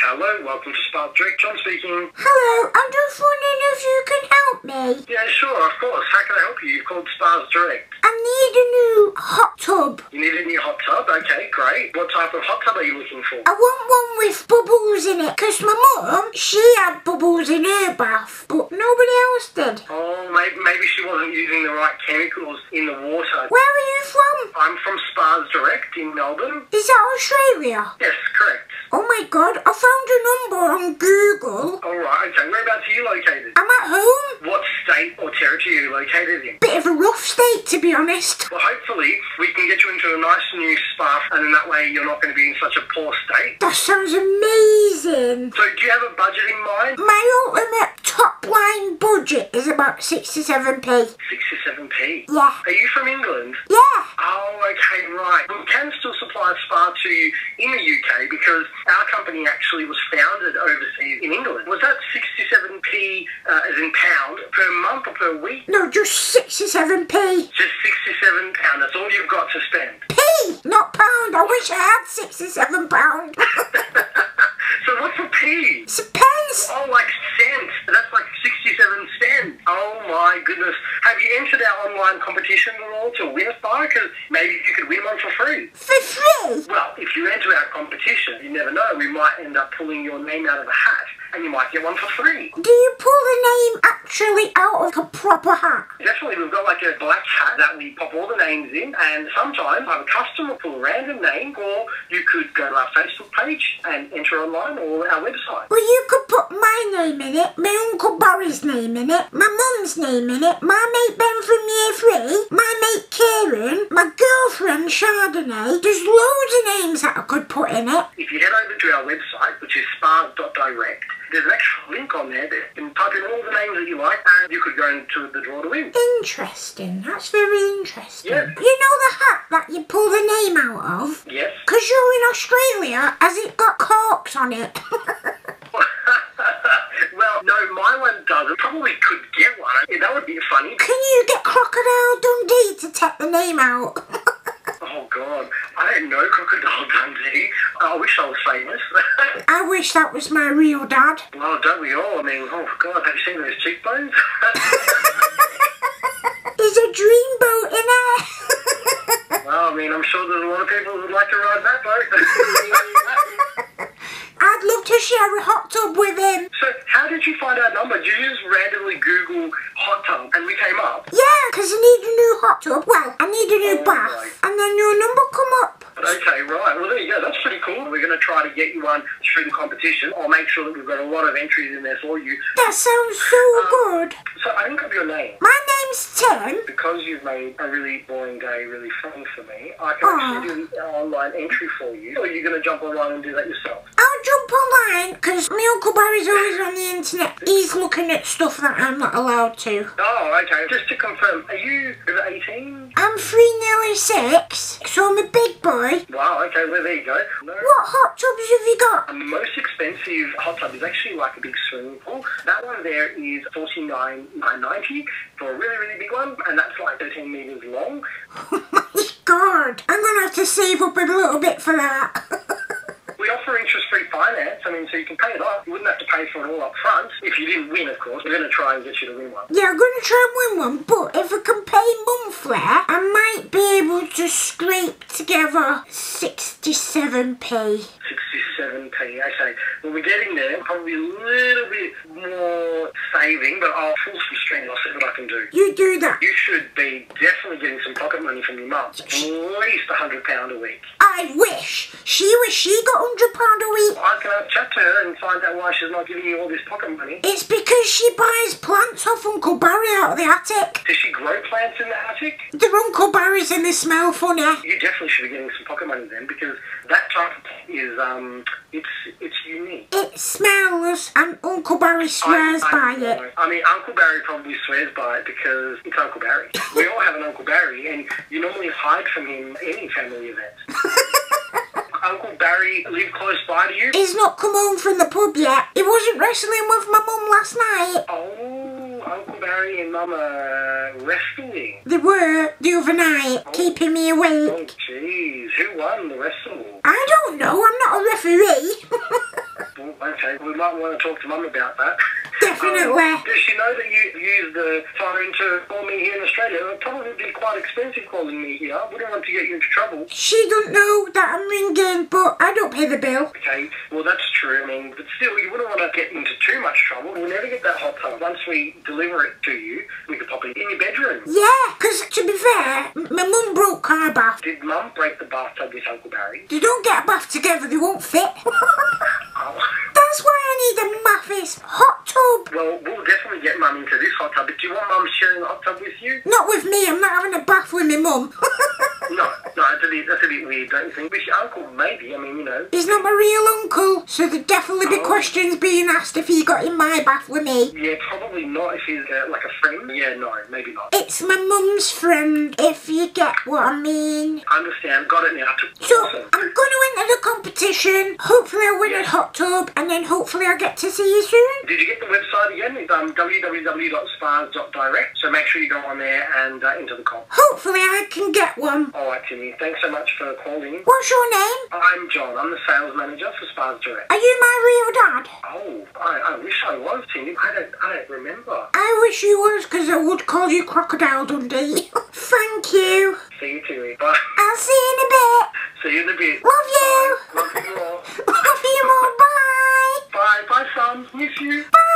Hello, welcome to Spark Direct. John speaking. Hello, I'm just wondering if you can help me. Yeah, sure, of course. How can I help you? You've called Spark Direct. I need a new hot tub. You need a new hot tub? Okay, great. What type of hot tub are you looking for? I want one with bubbles in it, because my mum, she had bubbles in her bath, but nobody else did. Oh, maybe she wasn't using the right chemicals in the water. Where are you from? I'm from Spark Direct in Melbourne. Is that Australia? Yes, correct. Oh my god, I found a number on Google. Alright, okay. Whereabouts are you located? I'm at home. What state or territory are you located in? Bit of a rough state, to be honest. Well, hopefully we can get you into a nice new spa, and then that way you're not going to be in such a poor state. That sounds amazing. So do you have a budget in mind? My ultimate top line budget is about 67p. 67p? Yeah. Are you from England? Yeah. Oh, okay, right. We can still supply a spa to you in the UK because our company actually was founded overseas in England. Was that 67p as in pound per month or per week? No, just 67p. Just £67. That's all you've got to spend. P, not pound. I wish I had £67. So what's a p? It's a pence. Oh, like cents. That's like 67 cents. Oh my goodness. Have you entered our online competition at all to win a spa? Because maybe you could win one for free. For free? Well, if you enter our competition, you never know. We might end up pulling your name out of a hat and you might get one for free. Do you pull the name actually out of a proper hat? Definitely, we've got like a black hat that we pop all the names in, and sometimes I have a customer pull a random name, or you could go to our Facebook page and enter online or our website. Well, you could put my name in it, my Uncle Barry's name in it, my mum's name in it, my mate Ben from Year 3, my mate Kieran, my girlfriend Chardonnay. There's loads of names that I could put in it. If you head over to our website, which is spark.direct, there's an extra link on there that you can type in all the names that you like and you could go into the draw to win. Interesting. That's very interesting. Yeah. You know the hat that you pull the name out of? Yes. Because you're in Australia, has it got corks on it? Well, no, my one doesn't. Probably could get one. That would be funny. Can you get Crocodile Dundee to take the name out? Oh, God. I don't know Crocodile Dundee. I wish I was famous. I wish that was my real dad. Well, don't we all? I mean, oh, God, have you seen those cheekbones? There's a dreamboat in it. Well, I mean, I'm sure there's a lot of people who would like to ride that boat. I'd love to share a hot tub with him. So, how did you find our number? Did you just randomly Google hot tub and we came up? Yeah, because I need a new hot tub. Well, I need a new bath. Right. And then your number come up. Okay, right. Well, there you go. That's pretty cool. We're going to try to get you one through the competition. I'll make sure that we've got a lot of entries in there for you. That sounds so good. So, I didn't have your name. My name's Tim. Because you've made a really boring day really fun for me, I can actually do an online entry for you. Or are you going to jump online and do that yourself? I'll jump online because my Uncle Barry's always on the internet. He's looking at stuff that I'm not allowed to. Oh, okay. Just to confirm, are you over 18? I'm 3, nearly 6, so I'm a big boy. Wow, okay, well, there you go. No. What hot tubs have you got? The most expensive hot tub is actually like a big swimming pool. That one there is $49,990 for a really, really big one, and that's like 13 metres long. Oh my god, I'm going to have to save up a little bit for that. We offer interest-free finance, so you can pay it off. You wouldn't have to pay for it all up front. If you didn't win, of course. We're going to try and get you to win one. Yeah, I'm going to try and win one, but if I can pay monthly, I might be able to scrape together 67p. 67p, okay. Well, we're getting there. Probably a little bit more saving, but I'll pull some strings. I'll see what I can do. You do that. You should be definitely getting some pocket money from your mum. At least £100 a week. I wish. She got £100 a week. I can have a chat to her and find out why she's not giving you all this pocket money. It's because she buys plants off Uncle Barry out of the attic. Does she grow plants in the attic? They're Uncle Barry's and they smell funny. You definitely should be getting some pocket money then, because that type of plant is, it's unique. It smells and Uncle Barry swears by it. I mean, Uncle Barry probably swears by it because it's Uncle Barry. We all have an Uncle Barry, and you normally hide from him at any family event. Uncle Barry live close by to you? He's not come home from the pub yet. He wasn't wrestling with my mum last night. Oh, Uncle Barry and Mum are wrestling. They were the other night, keeping me awake. Oh, jeez. Who won the wrestle? I don't know. I'm not a referee. Well, okay. We might want to talk to Mum about that. Definitely. Does she know that you use the phone to call me here in Australia? It would probably be quite expensive calling me here. I wouldn't want to get you into trouble. She don't know that I'm ringing, but I don't pay the bill. Okay, well that's true. I mean, but still, you wouldn't want to get into too much trouble. We'll never get that hot tub. Once we deliver it to you, we could pop it in your bedroom. Yeah, because to be fair, my mum broke our bath. Did Mum break the bathtub with Uncle Barry? They don't get a bath together, they won't fit. Oh. That's why I need a Mathis hot tub. Well, we'll definitely get Mum into this hot tub, but do you want Mum sharing the hot tub with you? Not with me, I'm not having a bath with my mum. No, that's a bit weird, don't you think? With your uncle, maybe. I mean, you know. He's not my real uncle, so there'd definitely be questions being asked if he got in my bath with me. Yeah, probably not if he's like a friend. Yeah, no, maybe not. It's my mum's friend, if you get what I mean. I understand, got it now. So, Awesome. I'm going to enter the competition, hopefully I'll win a hot tub, and then hopefully I'll get to see you soon. Did you get the website again? It's www.spars.direct, so make sure you go on there and enter the comp. Hopefully I can get one. Alright, Timmy, thanks so much for calling. What's your name? I'm John, I'm the sales manager for Spars Direct. Are you my real dad? Oh, I wish I was, Timmy. I don't remember. I wish you was, because I would call you Crocodile Dundee. Thank you. See you, Timmy. Bye. I'll see you in a bit. See you in a bit. Love you. Love you all. Love you more. Bye. Bye, son. Miss you. Bye.